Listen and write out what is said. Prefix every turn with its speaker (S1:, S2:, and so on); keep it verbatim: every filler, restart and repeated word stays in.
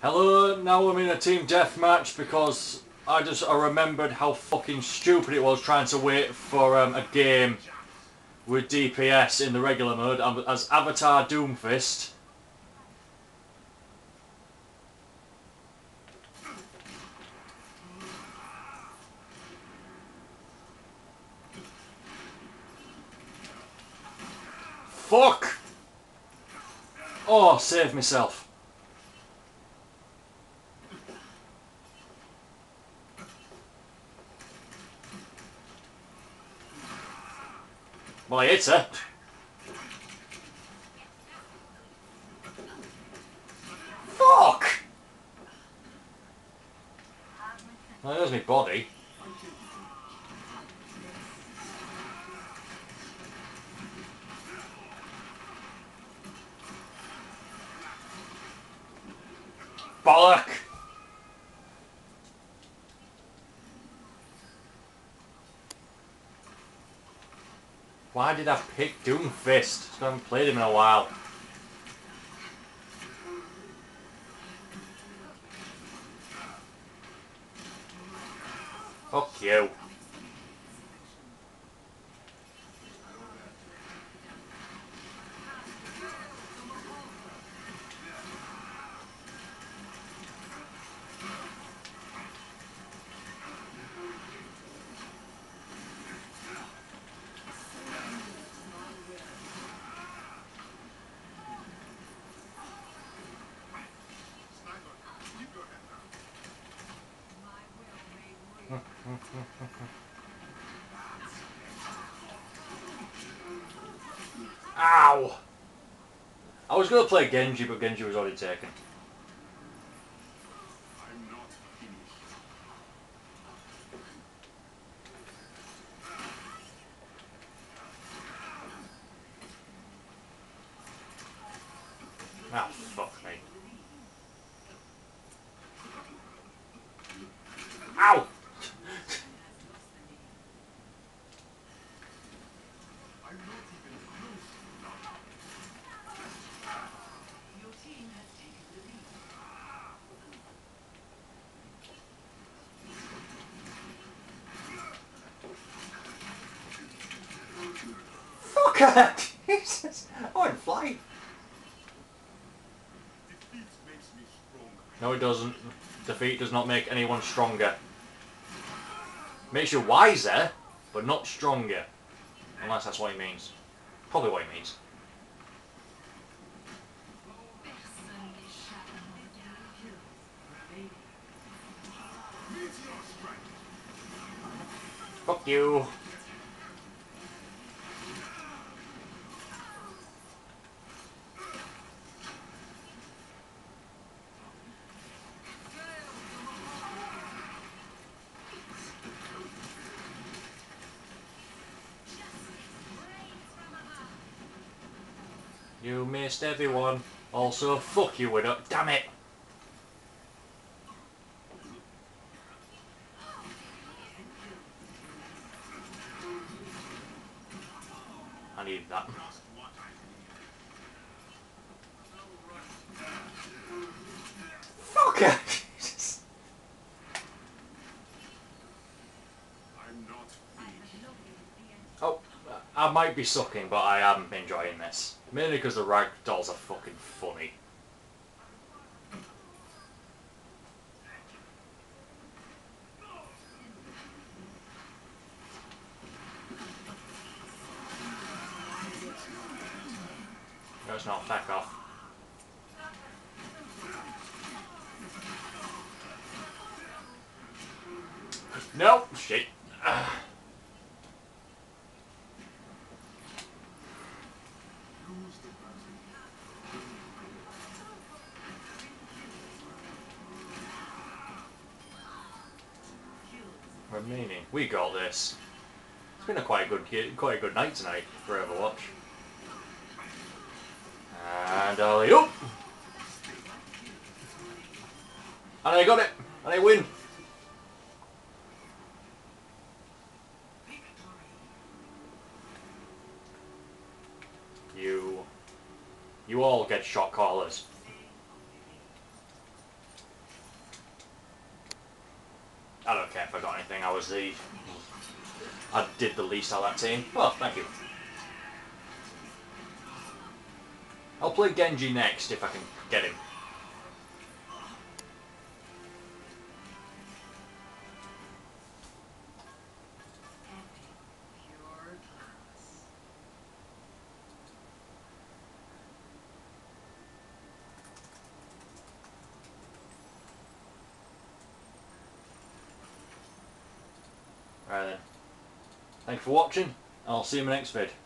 S1: Hello, now I'm in a team deathmatch because I just I remembered how fucking stupid it was trying to wait for um, a game with D P S in the regular mode as Avatar Doomfist. Fuck! Oh, save myself. Well, I hit her. Fuck! Well, there's my body. Bollock! Why did I pick Doomfist? I haven't played him in a while. Fuck you. Ow! I was going to play Genji, but Genji was already taken. Ah, fuck me. Ow! Fuck her! Jesus! I went flying. No, it doesn't. Defeat does not make anyone stronger. Makes you wiser, but not stronger. Unless that's what he means. Probably what he means. Fuck you. You missed everyone. Also, fuck you, Widow. Damn it! I need that. Fuck her! Jesus. Oh, I might be sucking, but I am enjoying this. Mainly because the rag dolls are fucking funny. No, it's not. Back off. No! Shit. Remaining. We got this. It's been a quite a good, quite a good night tonight for Overwatch. And alley up. And I got it. And I win. You, you all get shot callers. I don't care if I got anything. I was the... I did the least out of that team. Well, thank you. I'll play Genji next if I can get him. Right then. Thank you for watching. I'll see you in my next vid.